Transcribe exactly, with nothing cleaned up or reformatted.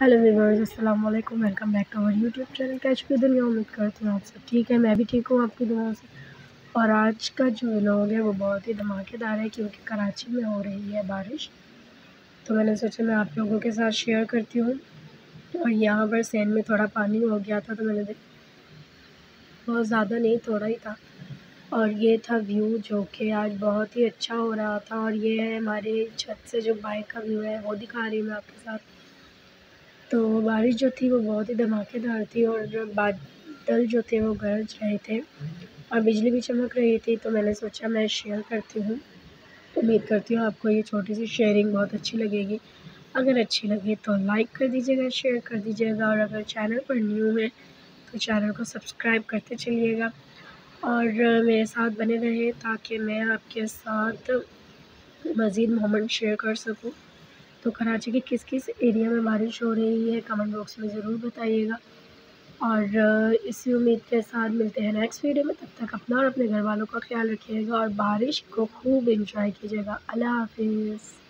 Hello viewers, अस्सलाम वालेकुम। Welcome back to our YouTube channel catch की दुनिया। उम्मीद करती हूँ आप सब ठीक है, मैं भी ठीक हूँ आपकी दुआओं से। और आज का जो व्लॉग है वो बहुत ही धमाकेदार है क्योंकि कराची में हो रही है बारिश, तो मैंने सोचा मैं आप लोगों के साथ शेयर करती हूँ। और यहाँ पर सैन में थोड़ा पानी हो गया था, तो मैंने देखा बहुत ज़्यादा नहीं, थोड़ा ही था। और ये था व्यू जो कि आज बहुत ही अच्छा हो रहा था। और ये है हमारे छत से जो बाइक का व्यू है वो दिखा रही हूँ मैं आपके साथ। तो बारिश जो थी वो बहुत ही धमाकेदार थी और बादल जो थे वो गरज रहे थे और बिजली भी चमक रही थी, तो मैंने सोचा मैं शेयर करती हूँ। उम्मीद करती हूँ आपको ये छोटी सी शेयरिंग बहुत अच्छी लगेगी। अगर अच्छी लगे तो लाइक कर दीजिएगा, शेयर कर दीजिएगा, और अगर चैनल पर न्यू है तो चैनल को सब्सक्राइब करते चलिएगा और मेरे साथ बने रहें ताकि मैं आपके साथ मज़ीद मोमेंट शेयर कर सकूँ। तो कराची के किस किस एरिया में बारिश हो रही है कमेंट बॉक्स में ज़रूर बताइएगा। और इसी उम्मीद के साथ मिलते हैं नेक्स्ट वीडियो में। तब तक अपना और अपने घर वालों का ख्याल रखिएगा और बारिश को खूब एंजॉय कीजिएगा। अल्लाह हाफिज़।